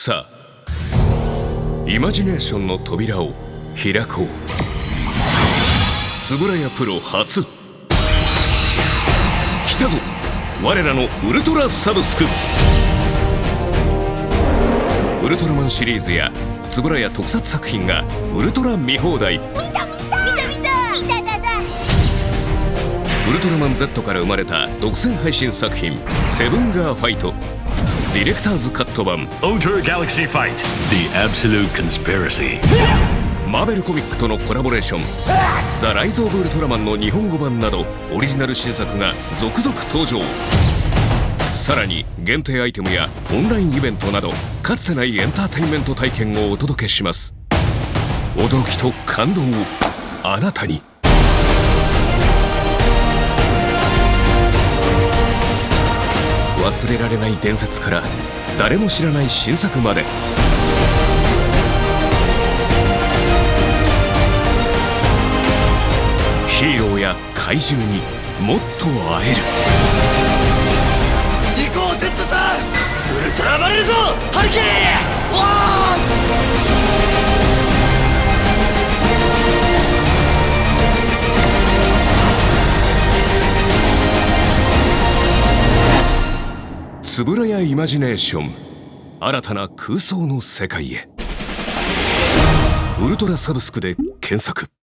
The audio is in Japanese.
さあ、イマジネーションの扉を開こう。円谷プロ初来たぞ、我らのウルトラサブスク。ウルトラマンシリーズや円谷特撮作品がウルトラ見放題。 見たウルトラマン Z から生まれた独占配信作品「セブンガーファイト」ディレクターズカット版「 Outer Galaxy Fight The Absolute Conspiracy」 マーベルコミックとのコラボレーション「ザ・ライズ・オブ・ウルトラマン」の日本語版などオリジナル新作が続々登場。さらに限定アイテムやオンラインイベントなどかつてないエンターテインメント体験をお届けします。驚きと感動をあなたに。忘れられない伝説から誰も知らない新作まで、ヒーローや怪獣にもっと会える。 行こう Z さん。 ウルトラバレるぞハリケーン。 わ円谷イマジネーション、新たな空想の世界へ。ウルトラサブスクで検索。